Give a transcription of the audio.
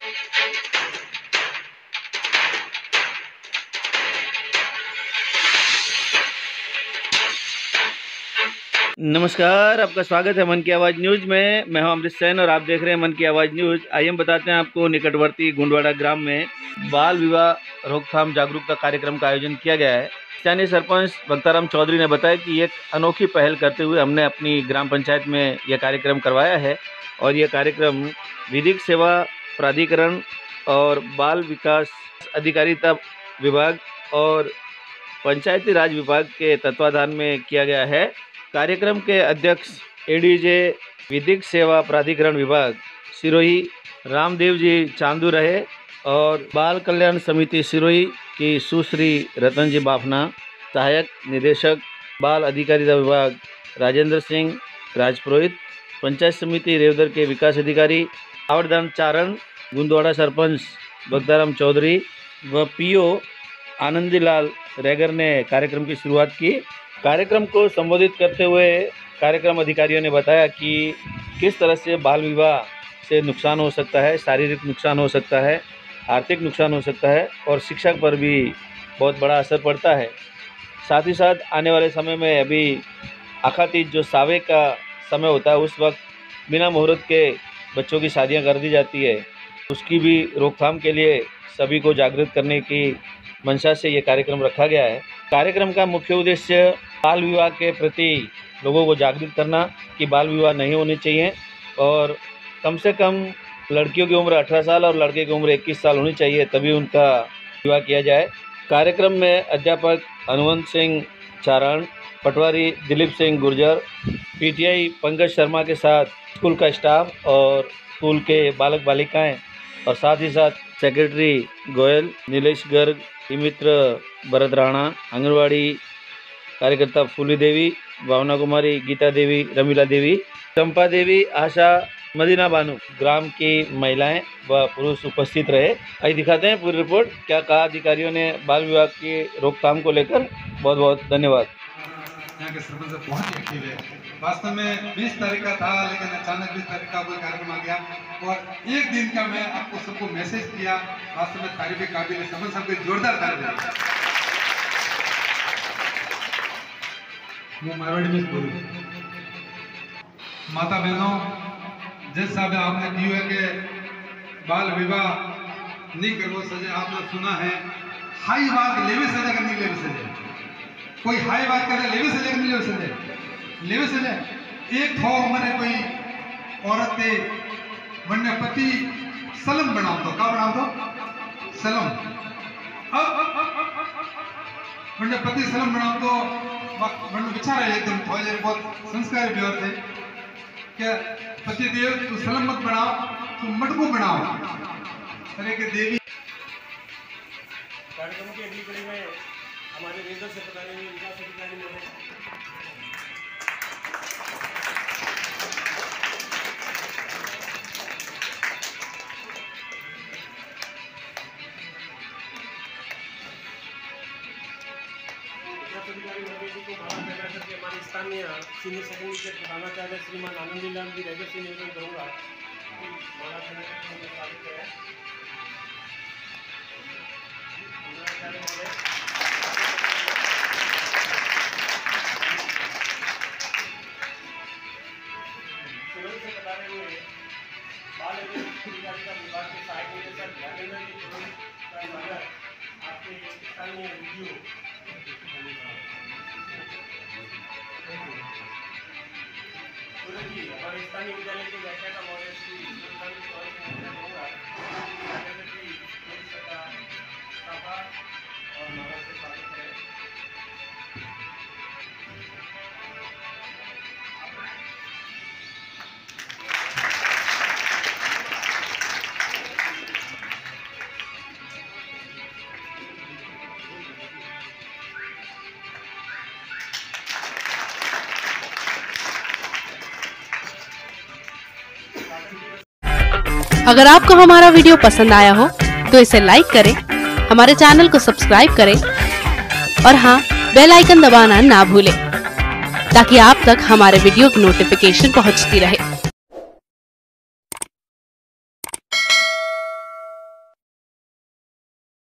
नमस्कार, आपका स्वागत है मन की आवाज़ न्यूज़ में। मैं हूं अमृत सैन और आप देख रहे हैं मन की आवाज़ न्यूज़। आइए हम बताते हैं आपको निकटवर्ती गुंडवाड़ा ग्राम में बाल विवाह रोकथाम जागरूकता कार्यक्रम का आयोजन किया गया है। स्थानीय सरपंच भक्ताराम चौधरी ने बताया कि एक अनोखी पहल करते हुए हमने अपनी ग्राम पंचायत में यह कार्यक्रम करवाया है और यह कार्यक्रम विधिक सेवा प्राधिकरण और बाल विकास अधिकारिता विभाग और पंचायती राज विभाग के तत्वाधान में किया गया है। कार्यक्रम के अध्यक्ष एडीजे विधिक सेवा प्राधिकरण विभाग सिरोही रामदेव जी चांदू रहे और बाल कल्याण समिति सिरोही की सुश्री रतन जी बाफना, सहायक निदेशक बाल अधिकारिता विभाग राजेंद्र सिंह राजपुरोहित, पंचायत समिति रेवदर के विकास अधिकारी आवरदान चारण, गुंदवाड़ा सरपंच भक्ताराम चौधरी व पीओ आनंदीलाल रेगर ने कार्यक्रम की शुरुआत की। कार्यक्रम को संबोधित करते हुए कार्यक्रम अधिकारियों ने बताया कि किस तरह से बाल विवाह से नुकसान हो सकता है, शारीरिक नुकसान हो सकता है, आर्थिक नुकसान हो सकता है और शिक्षा पर भी बहुत बड़ा असर पड़ता है। साथ ही साथ आने वाले समय में अभी आखातीज जो सावे का समय होता है उस वक्त बिना मुहूर्त के बच्चों की शादियां कर दी जाती है, उसकी भी रोकथाम के लिए सभी को जागृत करने की मंशा से ये कार्यक्रम रखा गया है। कार्यक्रम का मुख्य उद्देश्य बाल विवाह के प्रति लोगों को जागृत करना कि बाल विवाह नहीं होने चाहिए और कम से कम लड़कियों की उम्र 18 साल और लड़के की उम्र 21 साल होनी चाहिए, तभी उनका विवाह किया जाए। कार्यक्रम में अध्यापक हनुमंत सिंह चारण, पटवारी दिलीप सिंह गुर्जर, पीटीआई पंकज शर्मा के साथ स्कूल का स्टाफ और स्कूल के बालक बालिकाएं और साथ ही साथ सेक्रेटरी गोयल, नीलेश गर्ग, मित्र भरत राणा, आंगनवाड़ी कार्यकर्ता फूली देवी, भावना कुमारी, गीता देवी, रमीला देवी, चंपा देवी, आशा, मदीना बानू, ग्राम की महिलाएं व पुरुष उपस्थित रहे। आइए दिखाते हैं पूरी रिपोर्ट, क्या कहा अधिकारियों ने बाल विवाह की रोकथाम को लेकर। बहुत बहुत धन्यवाद। यहाँ के सरपंच बहुत एक्टिव है। वास्तव में 20 तारीख का था, लेकिन अचानक 20 तारीख का कोई कार्यक्रम आ गया और एक दिन का मैं आपको सबको मैसेज किया। वास्तव में तारीफ के काबिल है, सरपंच साहब के जोरदार तारीफ। मैं मारवाड़ी में बोलूँ, माता बहनों, जिस साहब आपने की है कि बाल विवाह नहीं करवो सजे, आपने सुना है हाई बात लेवे सजे करनी, लेवे सजे कोई हाई बात करे लेवे सजे करनी, लेवे सजे लेवे सजे एक थो मैंने कोई औरत थे मन्ने पति सलम बनाओ तो क्या बनाओ तो सलम, अब मन्ने पति सलम बनाओ तो मन्ने विचार है एकदम थोड़े बहुत संस्कारी भी थे क्या पति देव तू सलम मत बनाओ, तू मटकू बनाओ। अरे के देवी कार्यक्रम की अगली कड़ी में हमारे रेंजर से बताने में विकास अधिकारी ने अधिकारी मंडल जी को भारत नगर के हमारे स्थानीय सीनियर सेकेंडरी के प्रधानाचार्य श्रीमान आनंदीलाल जी रेगर से निवेदन करूँगा भारत नगर में स्वागत है। से बताने हुए बाल अधिकारिता विभाग के सहायक निदेशक राजेंद्र जी का नगर आपके स्थानीय वीडियो हमारे स्थानीय विद्यालय के व्याख्या का मॉडल श्री और नगर से स्वागत है। अगर आपको हमारा वीडियो पसंद आया हो तो इसे लाइक करें, हमारे चैनल को सब्सक्राइब करें और हाँ, बेल आइकन दबाना ना भूलें ताकि आप तक हमारे वीडियो की नोटिफिकेशन पहुंचती रहे।